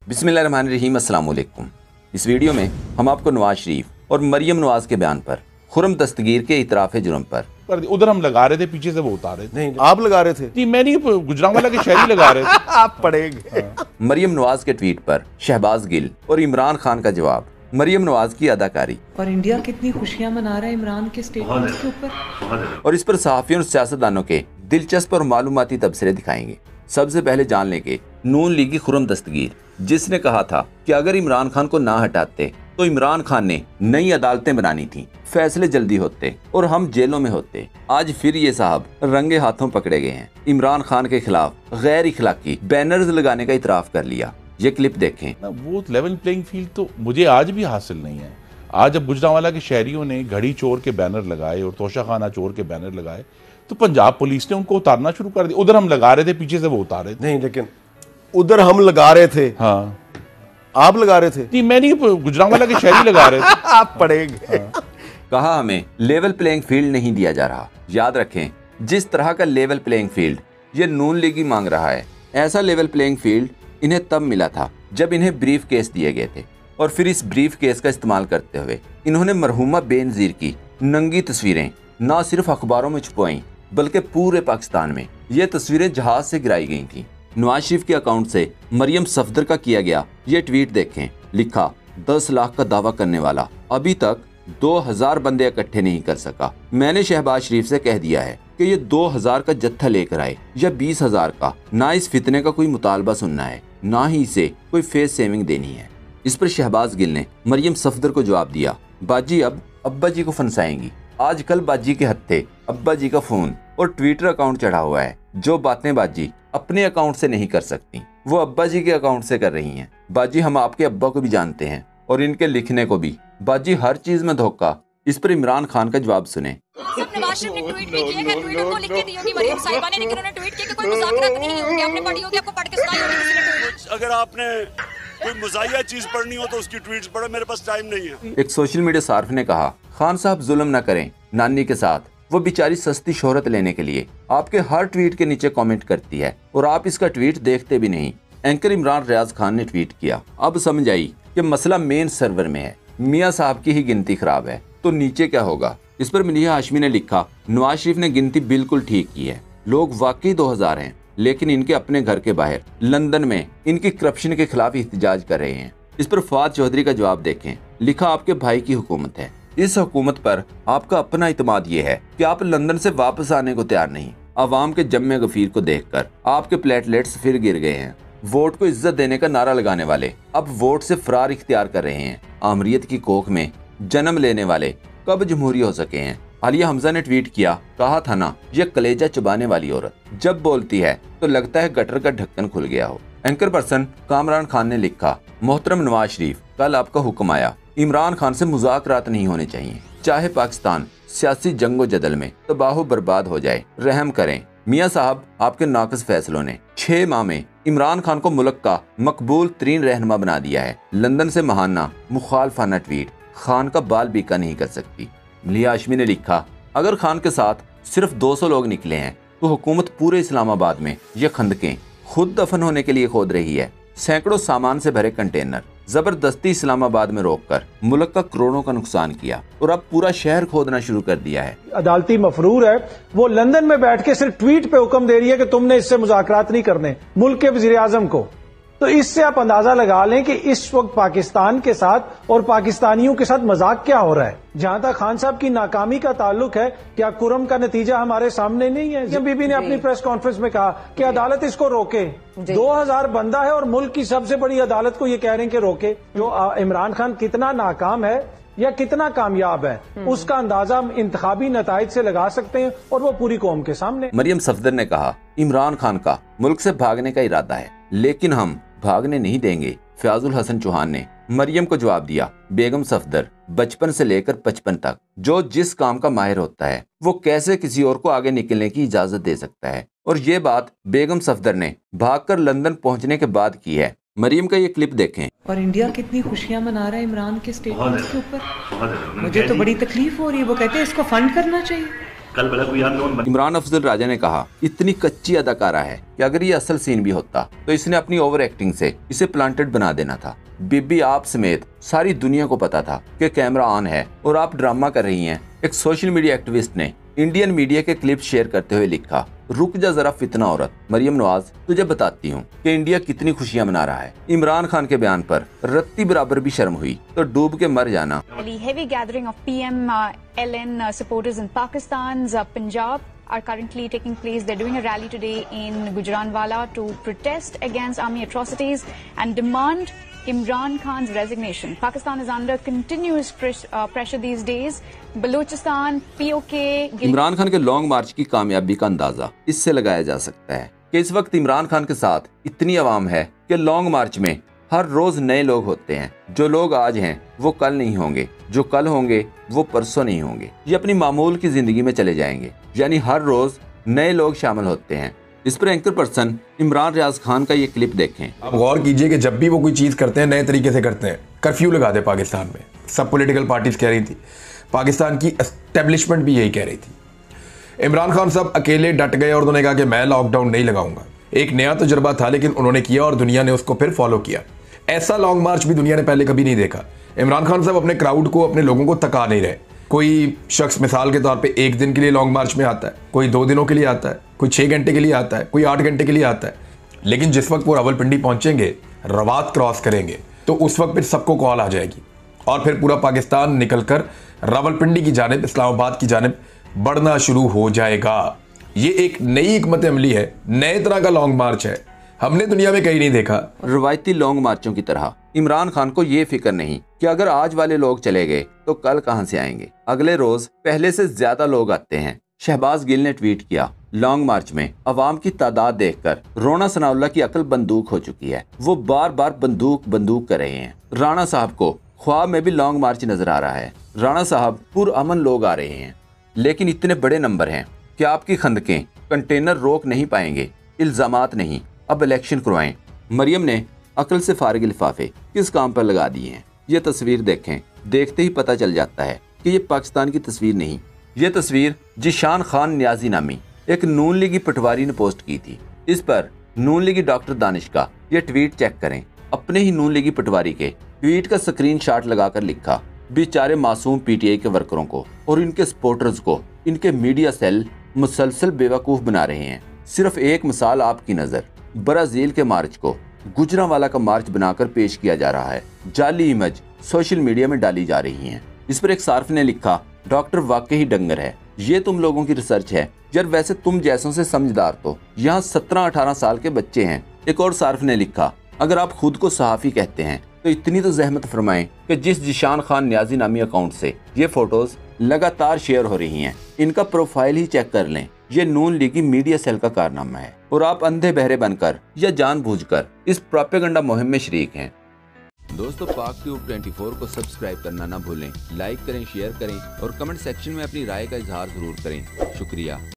बिस्मिल्लाहिर्रहमानिर्रहीम, अस्सलाम वालेकुम। इस वीडियो में हम आपको नवाज शरीफ और मरियम नवाज के बयान पर, खुर्रम दस्तगीर के इतराफ़े जुर्म पर उधर हम लगा रहे थे, पीछे से वो उतार रहे थे। नहीं, आप लगा रहे थे? नहीं, मैं नहीं, गुजरांवाला के शहरी लगा रहे थे। आप पढ़ेंगे। मरियम नवाज के ट्वीट पर शहबाज गिल और इमरान खान का जवाब, मरियम नवाज की अदाकारी और इंडिया कितनी खुशियां मना रहा है इमरान के स्टेटमेंट के ऊपर। और इस पर सहाफ़ियों और सियासतदानों के दिलचस्प और मालूमाती तबसरे दिखाएंगे। सबसे पहले जान लेंगे नून लीगी खुर्रम दस्तगीर, जिसने कहा था कि अगर इमरान खान को ना हटाते तो इमरान खान ने नई अदालतें बनानी थी, फैसले जल्दी होते और हम जेलों में होते। आज फिर ये साहब रंगे हाथों पकड़े गए हैं। इमरान खान के खिलाफ गैर इखलाकी बैनर्स लगाने का इतराफ कर लिया। ये क्लिप देखें। वो लेवल प्लेइंग फील्ड तो मुझे आज भी हासिल नहीं है। आज जब गुजरांवाला के शहरियों ने घड़ी चोर के बैनर लगाए और तोशाखाना चोर के बैनर लगाए तो पंजाब पुलिस ने उनको उतारना शुरू कर दिया। उधर हम लगा रहे थे, पीछे से वो उतार रहे थे। नहीं, लेकिन उधर हम लगा रहे थे। हाँ, आप लगा रहे थे? नहीं, मैं नहीं, गुजरांवाला के शहरी लगा रहे थे। आप पढ़ेंगे। कहा हमें लेवल प्लेइंग फील्ड नहीं दिया जा रहा। याद रखें, जिस तरह का लेवल प्लेइंग फील्ड ये नून लीगी मांग रहा है, ऐसा लेवल प्लेइंग फील्ड इन्हें तब मिला था जब इन्हें ब्रीफ केस दिए गए थे। और फिर इस ब्रीफ केस का इस्तेमाल करते हुए इन्होंने मरहुमा बेनज़ीर की नंगी तस्वीरें न सिर्फ अखबारों में छुपवाई बल्कि पूरे पाकिस्तान में ये तस्वीरें जहाज से गिराई गई थी। नवाज शरीफ के अकाउंट से मरियम सफदर का किया गया ये ट्वीट देखें। लिखा, 10 लाख का दावा करने वाला अभी तक 2000 बंदे इकट्ठे नहीं कर सका। मैंने शहबाज शरीफ से कह दिया है कि ये 2000 का जत्था लेकर आए या 20,000 का। ना इस फितने का कोई मुतालबा सुनना है, ना ही इसे कोई फेस सेविंग देनी है। इस पर शहबाज गिल ने मरियम सफदर को जवाब दिया, बाजी अब अब्बा जी को फंसाएंगी। आजकल बाजी के हत्थे अब्बा जी का फोन और ट्विटर अकाउंट चढ़ा हुआ है। जो बातें बाजी अपने अकाउंट से नहीं कर सकती वो अब्बा जी के अकाउंट से कर रही हैं। बाजी, हम आपके अब्बा को भी जानते हैं और इनके लिखने को भी। बाजी, हर चीज में धोखा। इस पर इमरान खान का जवाब सुने। नवाज शरीफ ने ट्वीट भी किया है, ट्वीटर को लिख के दी होगी मरियम साहिबा ने, लेकिन उन्होंने ट्वीट किया कि कोई मुज़ाकरात नहीं होंगे। आपने पढ़ी होगी, आपको पढ़ के सुनाई होगी किसी ने ट्वीट। अगर आपने कोई मज़ाहिया चीज पढ़नी हो तो उसकी ट्वीट्स पढ़ो, मेरे पास टाइम नहीं है। एक सोशल मीडिया सार्फ ने कहा, खान साहब जुल्म न करें नानी के साथ, वो बेचारी सस्ती शोहरत लेने के लिए आपके हर ट्वीट के नीचे कमेंट करती है और आप इसका ट्वीट देखते भी नहीं। एंकर इमरान रियाज खान ने ट्वीट किया, अब समझ आई कि मसला मेन सर्वर में है, मियाँ साहब की ही गिनती खराब है तो नीचे क्या होगा। इस पर मलिहा हाशमी ने लिखा, नवाज शरीफ ने गिनती बिल्कुल ठीक की है, लोग वाकई 2000 हैं, लेकिन इनके अपने घर के बाहर लंदन में इनकी करप्शन के खिलाफ एहतजाज कर रहे हैं। इस पर फवाद चौधरी का जवाब देखें। लिखा, आपके भाई की हुकूमत है, इस हुकूमत पर आपका अपना इत्मीद ये है कि आप लंदन से वापस आने को तैयार नहीं। अवाम के जम्मे गफीर को देखकर आपके प्लेटलेट्स फिर गिर गए हैं। वोट को इज्जत देने का नारा लगाने वाले अब वोट से फरार इख्तियार कर रहे हैं। आमरीत की कोख में जन्म लेने वाले कब जमहूरी हो सके हैं। आलिया हमजा ने ट्वीट किया, कहा था ना, ये कलेजा चबाने वाली औरत जब बोलती है तो लगता है गटर का ढक्कन खुल गया हो। एंकर पर्सन कामरान खान ने लिखा, मोहतरम नवाज शरीफ, कल आपका हुक्म आया, इमरान खान से मुज़ाकरात नहीं होने चाहिए, चाहे पाकिस्तान सियासी जंगो जदल में तबाह बर्बाद हो जाए, रहम करें। मियाँ साहब, आपके नाक़िस फैसलों ने 6 माह में इमरान खान को मुल्क का मकबूल तरीन रहनुमा बना दिया है। लंदन से महाना मुखालफाना ट्वीट खान का बाल बीका नहीं कर सकती। मलिहा हाशमी ने लिखा, अगर खान के साथ सिर्फ 200 लोग निकले हैं तो हुकूमत पूरे इस्लामाबाद में ये खंदकें खुद दफन होने के लिए खोद रही है। सैकड़ों सामान से भरे कंटेनर जबरदस्ती इस्लामाबाद में रोककर मुल्क का करोड़ों का नुकसान किया और अब पूरा शहर खोदना शुरू कर दिया है। अदालती मफरूर है, वो लंदन में बैठ के सिर्फ ट्वीट पे हुक्म दे रही है कि तुमने इससे मुज़ाकरात नहीं करने, मुल्क के वजीर आजम को। तो इससे आप अंदाजा लगा लें कि इस वक्त पाकिस्तान के साथ और पाकिस्तानियों के साथ मजाक क्या हो रहा है। जहां तक खान साहब की नाकामी का ताल्लुक है, क्या कुरम का नतीजा हमारे सामने नहीं है? बीबी ने अपनी प्रेस कॉन्फ्रेंस में कहा कि अदालत इसको रोके। 2000 बंदा है और मुल्क की सबसे बड़ी अदालत को ये कह रहे हैं कि रोके। जो इमरान खान कितना नाकाम है या कितना कामयाब है, उसका अंदाजा हम इंतखाबी नताइज से लगा सकते हैं और वो पूरी कौम के सामने। मरियम सफदर ने कहा, इमरान खान का मुल्क से भागने का इरादा है, लेकिन हम भागने नहीं देंगे। फयाजुल हसन चौहान ने मरियम को जवाब दिया, बेगम सफदर बचपन से लेकर 55 तक जो जिस काम का माहिर होता है वो कैसे किसी और को आगे निकलने की इजाजत दे सकता है। और ये बात बेगम सफदर ने भागकर लंदन पहुंचने के बाद की है। मरियम का ये क्लिप देखें। और इंडिया कितनी खुशियां मना रहा है इमरान के स्टेटमेंट के ऊपर। मुझे तो बड़ी तकलीफ हो रही है। वो कहते हैं इसको फंड करना चाहिए। कल भला कोई अननोन इमरान अफजल राजा ने कहा इतनी कच्ची अदाकारा है कि अगर ये असल सीन भी होता तो इसने अपनी ओवर एक्टिंग से इसे प्लांटेड बना देना था। बीबी आप समेत सारी दुनिया को पता था कि कैमरा ऑन है और आप ड्रामा कर रही हैं। एक सोशल मीडिया एक्टिविस्ट ने इंडियन मीडिया के क्लिप शेयर करते हुए लिखा, रुक जा जरा फितना औरत, मरियम नवाज तुझे बताती हूँ कि इंडिया कितनी खुशियां मना रहा है। इमरान खान के बयान पर रत्ती बराबर भी शर्म हुई तो डूब के मर जाना। Heavy gathering of PMLN supporters in Pakistan's Punjab are currently taking place. They're doing a rally today in Gujranwala to protest against army atrocities and demand Imran Khan's resignation. Pakistan is under continuous pressure these days. Balochistan, POK... Imran Khan के long मार्च की कामयाबी का अंदाजा इससे लगाया जा सकता है कि इस वक्त इमरान खान के साथ इतनी आवाम है कि लॉन्ग मार्च में हर रोज नए लोग होते हैं। जो लोग आज हैं वो कल नहीं होंगे, जो कल होंगे वो परसों नहीं होंगे। ये अपनी मामूल की जिंदगी में चले जाएंगे, यानी हर रोज नए लोग शामिल होते हैं। इस पर एंकर पर्सन इमरान रियाज खान का ये क्लिप देखें। आप गौर कीजिए कि जब भी वो कोई चीज़ करते हैं नए तरीके से करते हैं। कर्फ्यू लगा दे पाकिस्तान में, सब पॉलिटिकल पार्टीज कह रही थी, पाकिस्तान की एस्टेब्लिशमेंट भी यही कह रही थी। इमरान खान साहब अकेले डट गए और उन्होंने कहा कि मैं लॉकडाउन नहीं लगाऊंगा। एक नया तजुर्बा था लेकिन उन्होंने किया और दुनिया ने उसको फिर फॉलो किया। ऐसा लॉन्ग मार्च भी दुनिया ने पहले कभी नहीं देखा। इमरान खान साहब अपने क्राउड को, अपने लोगों को थका नहीं रहे। कोई शख्स मिसाल के तौर पे 1 दिन के लिए लॉन्ग मार्च में आता है, कोई 2 दिनों के लिए आता है, कोई 6 घंटे के लिए आता है, कोई 8 घंटे के लिए आता है। लेकिन जिस वक्त वो रावलपिंडी पहुंचेंगे, रवात क्रॉस करेंगे, तो उस वक्त फिर सबको कॉल आ जाएगी और फिर पूरा पाकिस्तान निकलकर रावलपिंडी की जानिब, इस्लामाबाद की जानिब बढ़ना शुरू हो जाएगा। ये एक नई हिकमत अमली है, नए तरह का लॉन्ग मार्च है, हमने दुनिया में कहीं नहीं देखा। रवायती लॉन्ग मार्चों की तरह इमरान खान को ये फिक्र नहीं कि अगर आज वाले लोग चले गए तो कल कहां से आएंगे। अगले रोज पहले से ज्यादा लोग आते हैं। शहबाज गिल ने ट्वीट किया, लॉन्ग मार्च में अवाम की तादाद देखकर रोना सनाउल्लाह की अकल बंदूक हो चुकी है। वो बार बार बंदूक कर रहे हैं। राणा साहब को ख्वाब में भी लॉन्ग मार्च नजर आ रहा है। राणा साहब पुरअमन लोग आ रहे हैं, लेकिन इतने बड़े नंबर हैं कि आपकी खंदकें कंटेनर रोक नहीं पाएंगे। इल्जामात नहीं, अब इलेक्शन करवाएं। मरियम ने अकल से फारिग लिफाफे किस काम पर लगा दिए हैं। ये तस्वीर देखें, देखते ही पता चल जाता है कि ये पाकिस्तान की तस्वीर नहीं। ये तस्वीर जिशान खान न्याजी नामी एक नून लीगी पटवारी ने पोस्ट की थी। इस पर नून लीगी डॉक्टर दानिश का ये ट्वीट चेक करें। अपने ही नून लीगी पटवारी के ट्वीट का स्क्रीनशॉट लगाकर लिखा, बेचारे मासूम पीटीआई के वर्करों को और इनके सपोर्टर्स को इनके मीडिया सेल मुसलसल बेवकूफ बना रहे हैं। सिर्फ एक मिसाल आपकी नजर, ब्राजील के मार्च को गुजरांवाला का मार्च बनाकर पेश किया जा रहा है। जाली इमेज सोशल मीडिया में डाली जा रही हैं। इस पर एक सार्फ ने लिखा, डॉक्टर वाकई ही डंगर है। ये तुम लोगों की रिसर्च है यार, वैसे तुम जैसों से समझदार तो यहाँ 17-18 साल के बच्चे हैं। एक और सार्फ ने लिखा, अगर आप खुद को सहाफी कहते हैं तो इतनी तो जहमत फरमाएं कि जिस जिशान खान न्याजी नामी अकाउंट से ये फोटोज लगातार शेयर हो रही हैं, इनका प्रोफाइल ही चेक कर लें। ये नून लीगी मीडिया सेल का कारनामा है और आप अंधे बहरे बनकर या जानबूझकर इस प्रोपेगेंडा मुहिम में शरीक हैं। दोस्तों, पाक ट्यूब 24 को सब्सक्राइब करना ना भूलें। लाइक करें, शेयर करें और कमेंट सेक्शन में अपनी राय का इजहार जरूर करें। शुक्रिया।